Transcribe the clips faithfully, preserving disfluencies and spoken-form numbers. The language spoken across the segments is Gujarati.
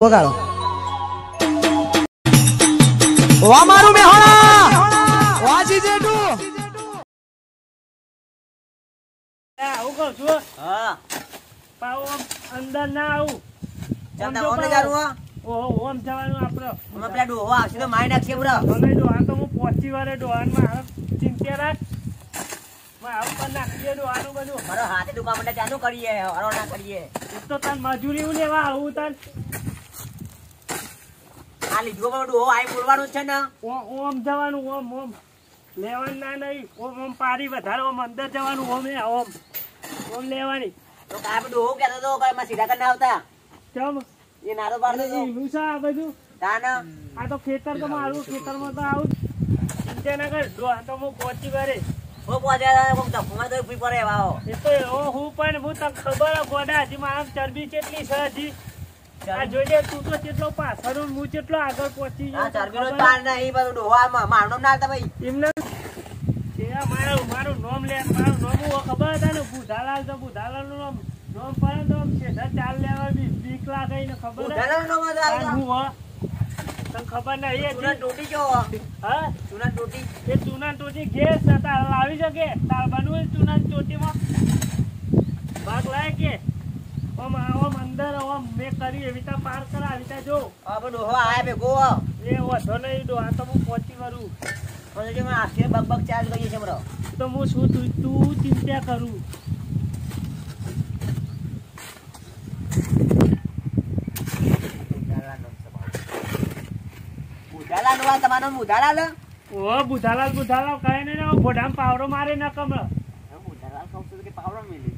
વગાડો વા મારું મેહોણા વાજી જેટુ આવું કહું છું હા પાવ અંદર ના આવું ચંદા ઓમ જારું ઓહો ઓમ જવાનું આપણો અમે પેલા ડોહો આવશે તો મારી નાખશે બરો અમે ડોહા તો હું પહોંચી વારે ડોહાનમાં ચિંતા રાખ માં આવું પર નાખીએ ડોહાનું બધું મારો હાથે દુકાન માટે ચાલુ કરીએ હરો ના કરીએ એક તો તન મજૂરી લેવા આવું તન આ લીધો બરો ડોહો આઈ બોલવાનું છે ને ઓમ જવાનું ઓમ ઓમ લેવાનું ના નહીં ઓમ ઓમ પારી વધારે ઓમ અંદર જવાનું ઓમ એ ઓમ ઓમ લેવાની તો કાપ ડોહો કહેતો તો કે માં સીધા કરીને આવતા ચમ એ નારો પાડતો તો ઈનું છે આ બધું તાના આ તો ખેતર તો મારું ખેતરમાં તો આવું ચિંતા ના કર ડોહા તો હું પહોંચી વારે ઓ પોજા કોક ધફમાં તો ફૂઈ પડે વાઓ એ તો એવો હું પણ હું તને ખબર ગોડા હજી મારા ચરબી કેટલી છે હજી આ જોજે તું તો કેટલો પાછળ હું કેટલો આગળ પહોંચી આ ચરબીનો તાર નહીં બધું ડોહા મારનો ના આવતા ભાઈ એમને મારું મારું નામ લે મારું નામ ખબર હતા ને બુધાલાલ તો બુધાલાલ નું નામ નામ પડે તો ચાલ લેવા બી બીક લાગે ને ખબર બુધાલાલ નો મજા આવે તને ખબર નહીં ચૂના ટોટી જો હા ચૂના ટોટી એ ચૂના ટોટી ગેસ તાર લાવી શકે તાર બનવું ચૂના ટોટીમાં ભાગ લાય કે ઓમ ઓમ અંદર ઓમ મેં કરી એવી રીતે પાર કરા આવી રીતે જો આ ડોહો આયા ભેગો એ વધો નહીં ડો આ તો હું પહોંચી વરું પછી મેં આખે બગ બગ ચાર્જ કરીએ છે બરો તો હું શું તું તું ચિંતા કરું બુધાલાલ નો તમારો બુધાલાલ ઓ બુધાલાલ બુધાલાલ કહે ને ઘોડામાં પાવડો મારે ન કમળ બુધાલાલ કહું છું કે પાવડો મિલી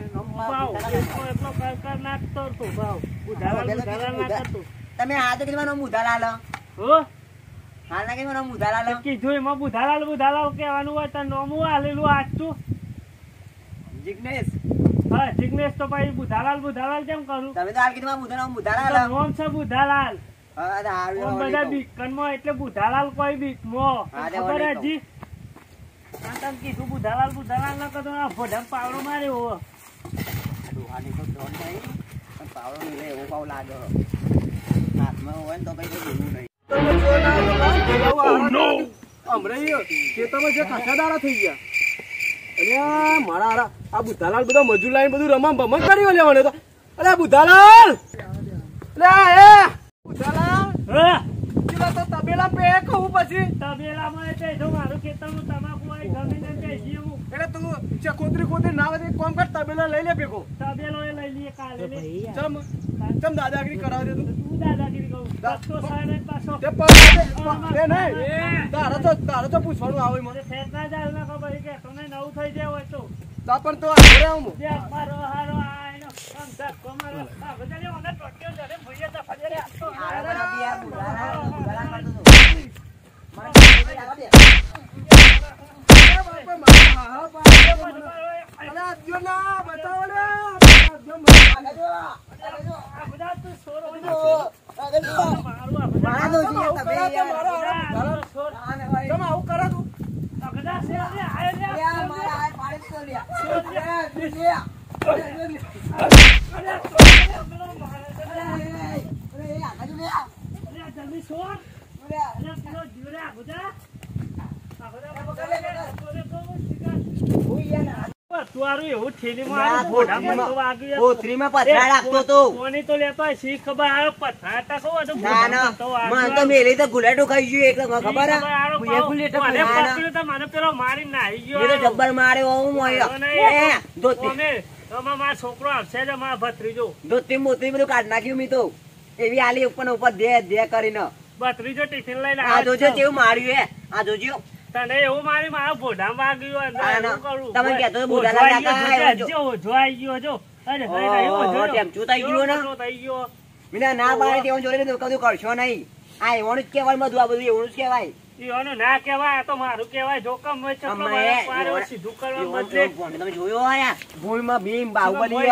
તમે હાથ કીધું બુધાલાલ હો હાલ ના કીધું બુધાલાલ કીધું એમાં બુધાલાલ બુધાલાલ કહેવાનું હોય તો નોમું આલેલું આજતું જિગ્નેશ હા જિગ્નેશ તો ભાઈ બુધાલાલ બુધાલાલ કેમ કરું તમે તો હાલ કીધું બુધાલાલ બુધાલાલ નોમ છે બુધાલાલ હા ઓમ બધા બીકનમાં એટલે બુધાલાલ કોઈ બીકમાં ખબર હજી આ તમ કીધું બુધાલાલ બુધાલાલ ના કદો આ ભોડમ પાવડો માર્યો હો દુહાની તો ત્રણ નહીં પણ પાવડો મિલે એવો પાવ લાગે હાથમાં હોય ને તો કઈ કઈ બોલવું નહીં ખેતરમાં જે ખાસાદારા થઈ ગયા અરે મારા આ બુધાલાલ બધા મજૂર લાઈન બધું રમમ ભમમ કરી લેવાનું તો અરે બુધાલાલ અરે એ બુધાલાલ હા પેલા તો તબેલા પે કહું પછી તબેલામાં એટલે જો મારું ખેતરનું તમાકુ હોય ગમે ને તે જીવું એટલે તું ચકોતરી કોતરી ના વધે કોમ કર તબેલા લઈ લે ભેગો તબેલો એ લઈ લઈએ કાલે લે ચમ ચમ દાદાગીરી કરાવી દે તું તું દાદાગીરી કહું તો સાને પાછો તે પર એ નહીં તારો તો તારો તો પૂછવાનું આવે મને ફેરના જાલ ના ખબર કે તમને નવું થઈ જાય હોય તો તા પણ તો આરે આવું જે મારો હારો આયનો આમ તક કોમારો આ બજારે મને ટોટ્યો જરે ભઈએ તો ફજરે આતો આરે બના યાર બુધાલાલ બુધાલાલ કરતો તો મને આવા દે જલ્દી છોડ તુઆરું એવું થેલીમાં ભોડામાં તો વાગ્યું કોથરીમાં પથરા રાખતો તો કોની તો લેતો શી ખબર આવે પથરા તા કહો તો ના ના મને તો મેલી તો ગુલેટો ખાઈ ગયો એટલે મને ખબર આ હું ગુલેટો મને પકડ્યો તો મને પેલો મારી નાહી ગયો મેં તો જબ્બર માર્યો હું મોયો એ દોતી અમે અમાર માર છોકરો આવશે જ અમાર ભત્રીજો દોતી મોતી બધું કાઢ નાખ્યું મી તો એવી આલી ઉપર ઉપર દે દે કરીને ભત્રીજો ટિફિન લઈને આ જોજો કેવું માર્યું હે આ જોજો તને એવું મારી મારા ભોડામાં વાગ્યું અંદર કરું તમે કહેતો બુધાલાલ કાકા જો જોઈ ગયો જો અરે ભાઈ ઓ તેમ ચૂતાઈ ગયો ને થઈ ગયો મીના ના પાડે તેવું જોડે તો કદું કરશો નહીં આ એવણું જ કહેવાય બધું આ બધું એવણું જ કહેવાય ઈઓનું ના કહેવાય તો મારું કહેવાય જોકમ હોય ચપલો મારો સીધું કરવા બદલે તમે જોયો આયા ભૂલમાં ભીમ બાહુબલી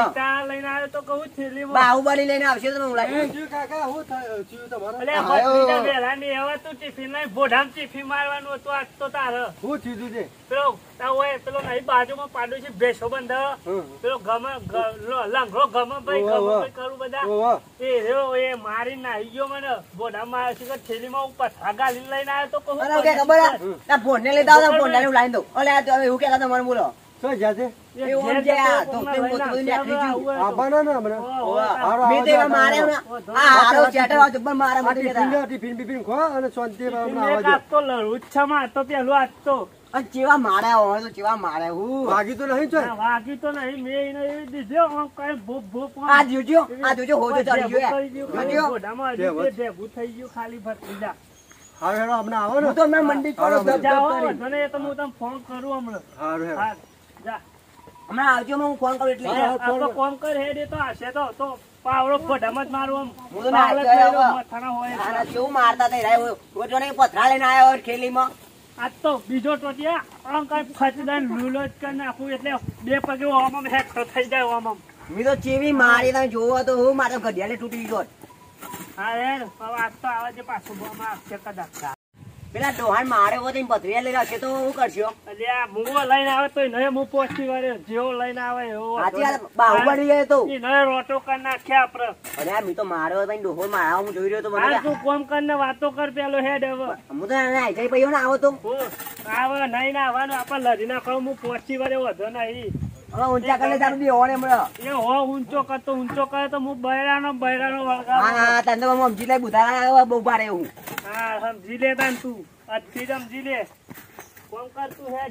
લઈને આવ્યો તો કહું થેલીમાં બાહુબલી લઈને આવશે તો હું લાવી જીવ કાકા હું થયું જીવ તમારે અલે ભત્રીજા વેલાની હવે તું ટિફિન લઈને ભોઢામાં ટિફિન મારવાનું હતું આજ તો તારે હું થયું છે પેલો તા હોય પેલો નહીં બાજુમાં પાડું છે ભેસો બંધ પેલો ગમે લંઘરો ગમે ભાઈ ગમે ભાઈ કરું બધા એ રહ્યો એ મારી નાહી ગયો મને ભોઢામાં આવ્યો છે થેલીમાં ઉપર ગાલી લઈને આવ્યો તો કહું ખબર આ ફોન ને લઈ દાવ ફોન લાવી લાવી દો અલે આ તો એવું કેતા મને બોલો શું જાતે એ ઓમ જે આ તો તે મોટું બધું નીકળી ગયું આબાના ના મને મે તે મારે આ હારો ચેટર આ જબર મારા માટે કેતા ટિફિન બિફિન ખો અને શાંતિ મેં આજ તો લડવું જ છે માં તો પેલું આજ તો અને ચેવા માર્યા હોય તો ચેવા મારે હું વાગી તો નહીં છે ના, વાગી તો નહીં મેં એને એવી દીધો આમ કઈ ભૂપ ભૂપ આમ. આ જોજો આ જોજો હોજો ચડી ગયો ભેગું કરી ગયું, જોજો ઘોડામાં હજી બે ભેગું થઈ ગયું ખાલી ભત્રીજા. હારું હેડો હમણાં આવો ને હું તો મેં મંડી પડો ધબ જાઓ, ધબ કરી વાંધો નહીં, એ તો હું તમને ફોન કરું હમણાં. હારું હેડો હા, જા. હમણાં આવજો હું ફોન કરું એટલે આ આ તો કોમ કર હેડ, એ તો હશે તો તો પાવડો ઘોડામાં જ મારું આમ. હું તો પાવડો નાખ્યો જ માર્યો, હવે. મથાના હોય એટલે. આના કેવું મારતા થઈ રહ્યા હોય હું જોને પથરા લઈને આવ્યો હોય ખેલીમાં આજ તો બીજો ટોટિયા આમ કઈ ફચદાન લૂલો જ કરી નાખું એટલે બે પગે આમ આમ હેઠો થઈ જાય આમ આમ. મેં તો ચેવી મારી તમે જોવો તો હું મારો ઘડિયાળે તૂટી ગયો હા યાર, હવે આજ તો આવે છે પાછું બોમાં આવશે કદાચ. પેલા ડોહાણ મારે હોય તો પથરિયા લઈ રાખશે તો હું કરશો એટલે આ મૂવો લઈને આવે તો નહીં હું પહોંચી વળે, જેવો લઈને આવે એવો સાચી વાત બાહુબલી જાય તો ઈ નહીં રોટો કરી નાખ્યા આપડે. અરે યાર મેં તો માર્યો હતો ડોહો મારા હું જોઈ રહ્યો તો મને આ તું કોમ કરીને વાતો કર પેલો હેડ હવે. હું તો આઈ જઈ પૈયો ને આવો તો હું આવે નહીં ના આવવાનું આપણે લડી નાખો, હું પહોંચી વળે વધો નહીં. હવે ઊંચા કરે તારું બી હોને મળ્યો એ હો ઊંચો કરતો ઊંચો કરે તો હું બૈરાનો બૈરાનો વળગાવ. હા હા તને તો હું સમજી લઈ બુધારા બહુ ભારે હું હા સમજી લેતા ને તું આજથી જ સમજી લે. કોમ કર તું હેડ.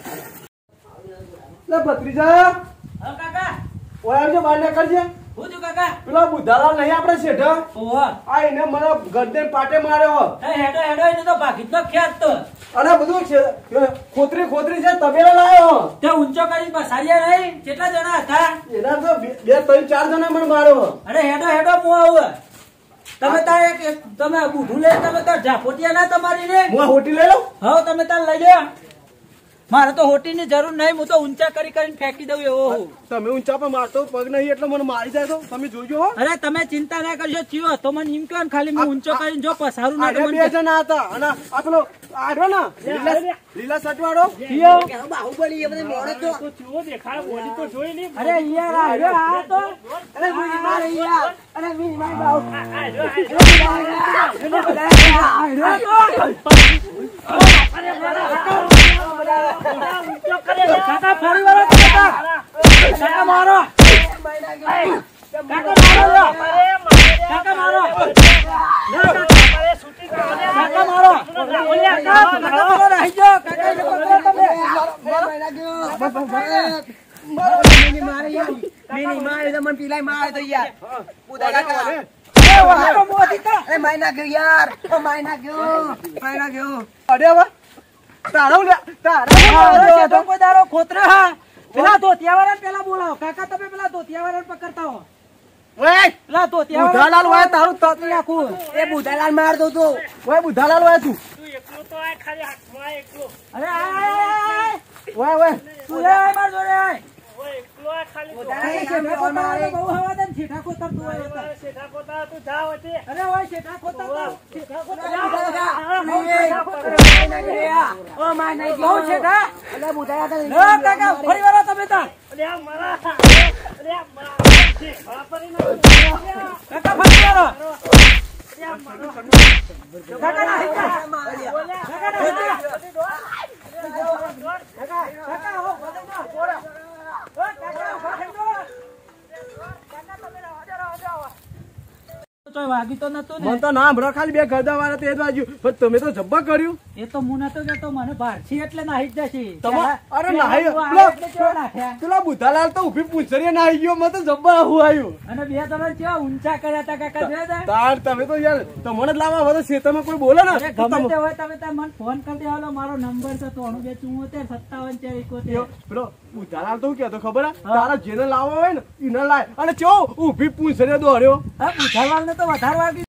લે ભત્રીજા હા કાકા, ઓય આવજો બહાર નીકળજે. હું છું કાકા. પેલો બુધાલાલ નહીં આપણે શેઠા ઓહો, આ એને મને ગરદન પાટે માર્યો હેડો હેડો, એને તો ભાગી જ ખ્યાત તો અને બધું છે ખોતરી ખોતરી છે તબેલા લાયો તે ઊંચો કરીને બસાડ્યા નહીં. કેટલા જણા હતા? એના તો બે બે ત્રણ ચાર જણા મને માર્યો. અરે હેડો હેડો, હું આવું. તમે તાર એક એક તમે બુઢું લઈ તમે તાર ઝાપોટિયા ના તમારી ને હું આ હોટી લઈ લઉં. હા તમે તાર લઈ લો. મારે તો હોટી ની જરૂર નહીં, હું તો ઊંચા કરી કરીને ફેંકી દઉં એવો હું. તમે ઊંચા પર મારતો પગ નહીં એટલે મને મારી જાય તો તમે જોજો હો. અરે તમે ચિંતા ના કરશો, ચિયો તો મને એમ કહો ને ખાલી હું ઊંચો કરીને જો પસારું ના આડે તો બે મને જણા હતા અને આ પેલો આડો ને લીલા લીલા શર્ટ વાળો ચિયો. બાહુબલી એ બધે મોડે તો તો ચિયો દેખાય, બોડી તો જોઈ નહીં. અરે યાર આયો આ તો અરે મી મારે યાર અરે મી મારી બાહુ આ, આ, જો, આ, ઊંચો કરે છે. કાકા ફરી વાળો તો કાકા. કાકા મારો. કાકા મારો. કાકા મારો. ના, કાકા મારે શૂટિંગ કરવાની. કાકા મારો. કાકા મારો રહી ગયો. કાકા ને પકડો તમે. મિની મારે યાર મિની મારે તો મને પીલાય મારે તો યાર ઉદા કાકા અરે માઈ નાખ્યો યાર ઓ માઈ નાખ્યો માઈ નાખ્યો અરે હવે તારો લે તારો તો કોઈ દારો ખોતરે હા. પેલા ધોતિયાવાળાને પેલા બોલાવો. કાકા તમે પેલા ધોતિયાવાળાને પકડતા હો. ઓય પેલા ધોતિયાવાળા બુધાલાલ વાય તારું તત નાખું એ બુધાલાલ મારતો તો ઓય બુધાલાલ વાય તું તું એકલો તો આ ખાલી હાથમાં એકલો. અરે આ ઓય ઓય તું લે માર જોડે આય ઓય એકલો આ ખાલી તો. અરે શેઠા કોતાળાને બહુ હવાદાન શેઠા કોતર તું આવ્યો તો. શેઠા કોતર તું જા વચ્ચે. અરે ઓય શેઠા કોતર તો. શેઠા કોતર. ઓ માઈ નાખ્યો બહુ શેઠા અલે બુધાલા ના કાકા ફરી વાળો તમે તા. અરે આ મારા. અરે આ મારા. વાપરી ના. કાકા ફરી વાળો. અરે આ મારો. કાકા ના હિકા. કાકા ના હિકા. કાકા કાકા હો બદલના પોરા. ઓ કાકા ફાડો. કાકા તમે રાજા રાજા. તો વાગી તો નતો ને. મને તો ના હમણાં ખાલી બે ગરદા વાળા તે જ વાગ્યું પણ તમે તો જબ્બા કર્યું. એ તો હું નતો કેતો, મને ભારછી એટલે નાહી જ જશે. તમા- અરે નાહી પેલા હું આવ્યો એટલે કેવો નાખ્યા. પેલા બુધાલાલ તો ઉભી પૂંછડીએ ના આવી ગયો મને તો જબ્બા હું આવ્યું. અને બે જણા કેવા ઊંચા કર્યા હતા કાકા જોયા હતા? તાર તમે તો યાર તમને જ લાવવા હવે તો ખેતરમાં કોઈ બોલે ને અરે ગમે તે હોય તમે તાર મને ફોન કરી દેવાનો. મારો નંબર છે ત્રણ બે ચુમ્મોતેર સત્તાવન ચાર એકોતેર. પેલો બુધાલાલ તો શું કહેતો ખબર હે? તારા જેને લાવવા હોય ને એને લાય અને ચો ઉભી પૂંછડીએ દોર્યો. હા બુધાલાલ ને તો વધારે વાગી.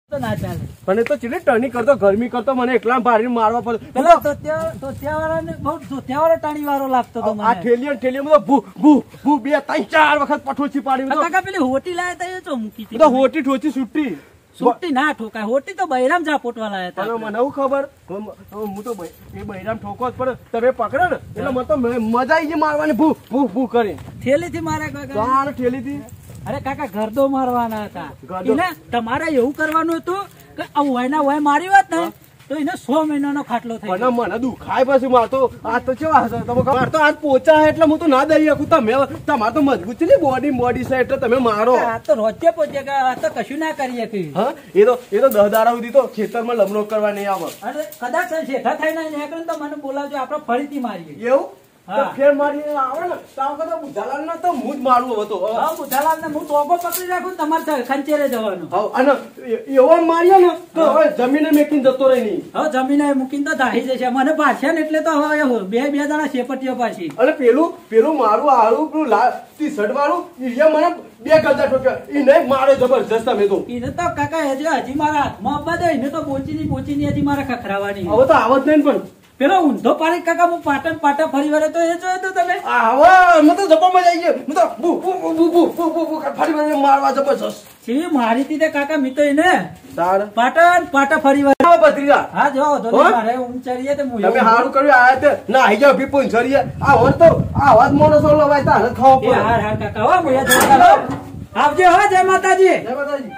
તો ના ચાલે. મને તો ચીલી ટર્નિંગ કરતો ગરમી કરતો મને એકલા ભારી મારવા પડે. પેલો ધોતિયા ધોતિયાવાળાને બહુ ધોતિયાવાળો ટાણીવાળો લાગતો તો આ મને. ઠેલીઓ ને ઠેલીઓ માં ભૂ ભૂ ભૂ બે ત્રણ ચાર વખત પઠોચી પાડી. આ કાકા પેલી હોટી લાયા તા એ તો મૂકી હતી. તો હોટી ઠોચી છૂટી સુટ્ટી ના ઠોકાય. હોટી તો બૈરામ જા પોટવા લાયા તા. અને મને એવું ખબર હું તો એ બૈરામ ઠોકો જ પડે તમે પકડે ને એટલે મને તો મજા આવી ગઈ મારવાની ભૂ ભૂ ભૂ કરી થેલી થી મારે કાકા. ઠેલી થી અરે કાકા ગરદો મારવાના હતા. ગરદો? એને તમારે એવું કરવાનું હતું કે આ વયના વય મારી હોત ને તો એને સો મહિનાનો ખાટલો થઈ મને મને દુખાય પછી મારતો આ તો કેવા હશે તમે મારતો હાથ પોચા એટલે હું તો ના દઈ શકું. તમે તમારે તો મજબૂત છે ને બોડી બોડી છે એટલે તમે મારો. આ તો રોજે પહોંચે કે આ તો કશું ના કરી શકી. હા એ તો એ તો દસ દાડા સુધી તો ખેતરમાં લમણો કરવા નહીં આવે. અરે કદાચ શેઠા થઈને નીકળે તો મને બોલાવજો આપણે ફરીથી મારીએ. એવું હા. તો ફેર મારી આવે ને તો આ વખતે બુધાલાલ ના તો હું જ મારવું હતો. હા બુધાલાલ ને હું ટોપો પકડી રાખું તમારે ખંચેરે જવાનું. હા અને એવો માર્યો ને તો હવે જમીને મેકીને જતો રહી નહીં. હવે જમીને મૂકીને તો ધાહી જશે. મને પાછા ને એટલે તો હવે બે બે જણા શેપટીઓ પાછી. અને પેલું પેલું મારું આળું પેલું લાલ ટી શર્ટ વાળું એ મને બે ગજા ઠોક્યા એ નહીં મારે જબરજસ્ત. તમે તો એને તો કાકા હજી હજી મારા હાથમાં આપવા દે. એને તો બોચીની બોચીની હજી મારે ખખરાવાની. હવે તો આવત નહીં પણ પેલો ઊંધો પાડી કાકા હું પાટણ પાટા ફરી વળે તો એ જોયો તો તમે. આવા મને તો જબર મજા આવી ગઈ. હું તો બુ બુ બુ બુ બુ બુ બુ બુ ફરી વળે મારવા જબરજસ્ત. સીવી મારી હતી તે કાકા મી તો એને તાર પાટણ પાટા ફરી વળે. આવો ભત્રીજા. હા જો તો મારે ઊંચ ચડીએ તે હું તમે હારું કર્યું આયા તે ના આઈ જાવ ભી પોઈન્ટ સરીએ આ હોર તો આ વાત મોનો સો લવાય તા હવે ખાવ એ પડે. હાર હાર કાકા હો મુયા જતા આવજો હો. જય માતાજી. જય માતાજી.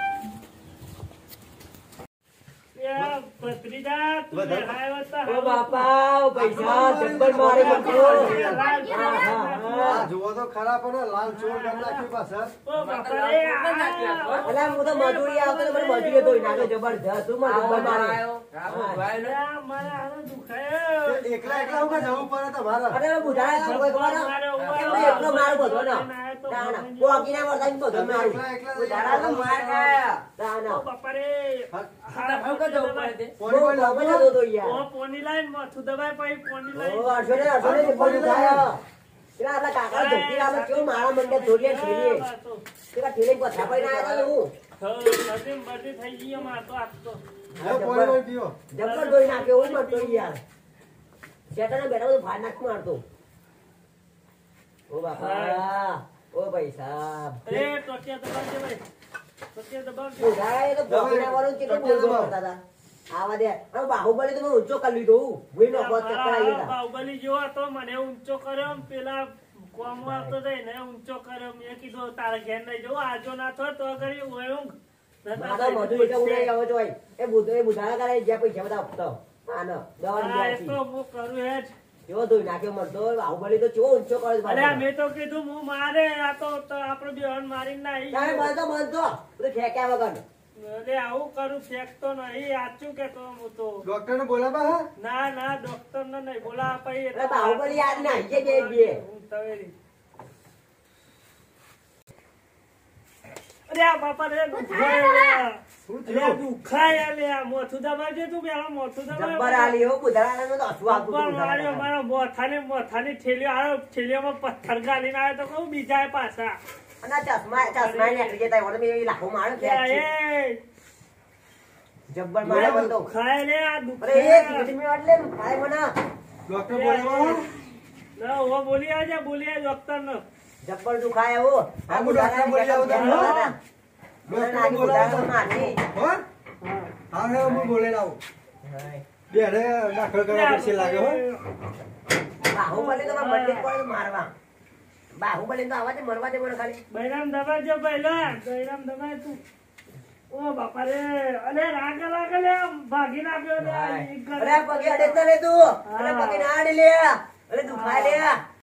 ભત્રીજા તું દેખાયો તો ઓ બાપા પૈસા જબ્બર મારે બધો. આ જુઓ તો ખરા પણ લાલ ચોર કરી નાખ્યું પાછળ. ઓ બાપા રે આ અલા હું તો મજૂરી આવતો તો મને મજૂરી ધોઈ નાખ્યો જબરજસ્ત. તું મને જબ્બર મારે. આ મારા હારો દુખાયો. એકલા એકલા હું જવું પડે તમારે. અરે બુધાય કોઈ કોણ એકલો મારું બધો ના ના ના કોકીના વરદાન બધો મારું. બુધાય તો માર ખાયા. ના ઓ ના બાપા રે પોણી બહુ પોણી ગમે છે તો તો યાર. ઓ પોની લાઈન માથું દબાય પછી પોની ઓ લાઈન અડસો ને અડસો ને જબ્બર બુધાય. પેલા આપણા કાકા ધોતી આપડે કેવું મારા મંડે ધોરીએ ઠેલીએ. પેલા ઠેલી પથા પડી ના આવ્યા હું બધી બધી થઈ ગઈ અમાર તો આજ તો હવે પોણી પોણી પીવો. જબ્બર ધોઈ નાખ્યો હું મત ધોઈ યાર. શેતાને બેઠા બધું ફાડ નાખ મારતો. ઓ બાપા ઓ ભાઈ સાહેબ. અરે ટોટિયા દબાવજે ભાઈ ટોટિયા દબાવજે. બુધાય તો ભોગીના વાળું કેટલું બોલતો કરતા હતા. આવા દે હવે બાહુબલી તો મેં ઊંચો કરી લીધો. ભૂઈ નો કોત ચક્કર આવી ગયા. બાહુબલી જેવો હતો મને ઊંચો કર્યો ને પેલા કોમ આવતો જાય ને ઊંચો કર્યો. મેં કીધું તારે ઘેર નહીં જવું આજો ના થયો તો કરી હોય ઊંઘ. મારા મધુ એટલે ઉડાઈ આવે તો ભાઈ એ બુધો એ બુધાડા કરે જ્યાં પૈસા બધા આપતો. હા ન દવા હા, એ ની તો હું કરું હેજ. કેવો ધોઈ નાખ્યો મરતો. બાહુબલી તો કેવો ઊંચો કરે છે અરે બાપા. મેં તો કીધું હું મારે આ તો તો આપણો બેહન મારીને નાહી તારે ગયો. બંધો બંધો બધું ઠેક્યા વગર. અરે આવું કરું ફેંકતો નહીં આચું કેતો હું તો. ડોક્ટર ને બોલાવા હા. ના ના ડોક્ટર ને નહીં બોલા પછી અરે બાહુબલી યાદ ના જે બે બે. હું તવેરી. અરે આ બાપા રે દુખાય લે. શું અરે આ થયું? દુખાય લે આ મોથું દબાવજે તું પેલા મોથું જબ્બર દબાવ. આલી હો બુધાડા તો હસવું આપતું ઉપર હતું માર્યો બુધાડા. મારો મોથાની મોથાની થેલીઓ આવ્યો થેલીઓમાં પથ્થર ગાલીને આવ્યો તો કહું બીજા પાછા. અને આ ચશ્મા ચશ્મા નીકળી ગયા તા. મેં લાખો માર્યો ત્યાં ખેંચી. એ જબ્બર માર્યો બંધો. દુખાય લે આ અરે એ દુખાય. ટીટી મે વાટ લે ખાય મને. ડોક્ટર બોલાવા હા. ના હો બોલી આવજે બોલી આવજે ડોક્ટર નો. જબ્બર દુખાય હો. આ આ બુધાડા ડોક્ટર બોલાવો તમે, હો? મને ડોક્ટર લાગી બોલાવો. બુધાડા મારી. હો? હા હવે હું બોલે આવું. બે અરે દાખલ કરવા પડશે લાગે હો. બાહુબલી તો મારા મંદિર પર મારવા. બાહુબલી તો આવા દે મરવા દે મને ખાલી. બૈરામ દબાવજો પહેલા બૈરામ દબાય તું. ઓ બાપા રે અરે રાગ રાગ લે ભાગી નાખ્યો લે આ ઈ ઘર. અરે પગે અડે તો લે તું. અરે પગે ના અડે લે. અરે દુખાય લે.